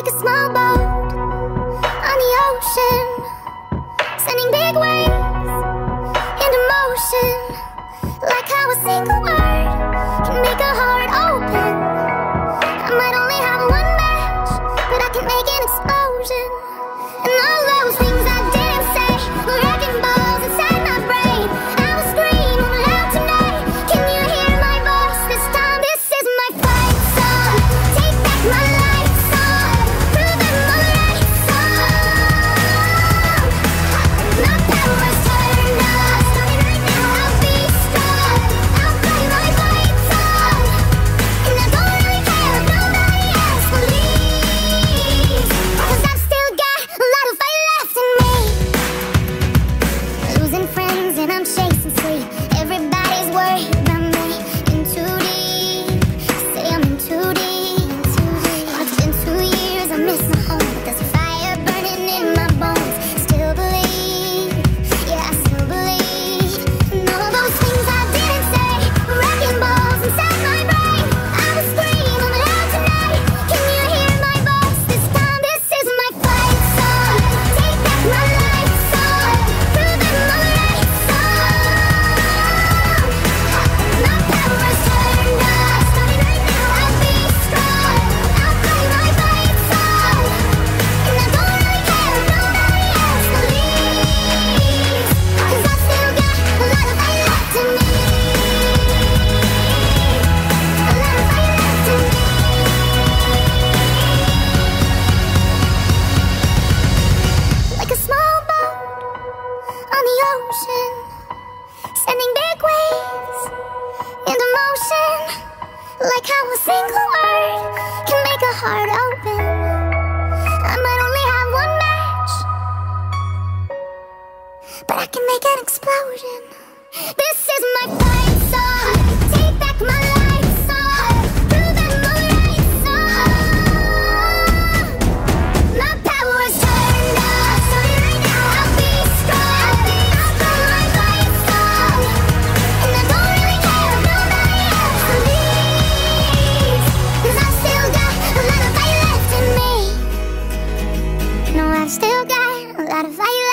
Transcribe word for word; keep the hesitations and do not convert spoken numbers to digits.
like a small boat on the ocean, sending big waves into motion. Like how a single word can make a heart open. I might only have one match, but I can make an explosion. And all those things I didn't say were wrecking balls inside my brain. I will scream loud tonight. Can you hear my voice this time? This is my fight song. Take back my life song. Prove them all right song. My power's turned on. Starting right now, I'll be strong. I'll play my fight song. And I don't really care if nobody else believes, 'cause I've still got a lot of fight left in me. Losing friends and I'm chasing sleep. Everybody's worried about me. In too deep. Say I'm in too deep. It's been two years, I miss my home, but there's a fire burning in my bones. Still believe, yeah, I still believe. And all those things I didn't say were wrecking balls inside my brain. I will scream loud tonight. Can you hear my voice this time? This is my fight song. Take back my life song. Prove them all right song. My power's turned on. Starting right now, I'll be strong. I'll play my fight song. And I don't really care if nobody else believes, 'cause I've still got a lot of fight left in me. A lot of fight left in me. Like a small boat on the ocean, sending big waves into motion. Like how a single word can make a heart open. I might only have one match, but I can make an explosion. This is my fight song. Take back my life song. Prove them all right song. My power's turned on. Starting right now, I'll be strong. I'll play my fight song. And I don't really care if nobody else believes, 'cause I've still got a lot of fight left in me. No, I've still got a lot of fight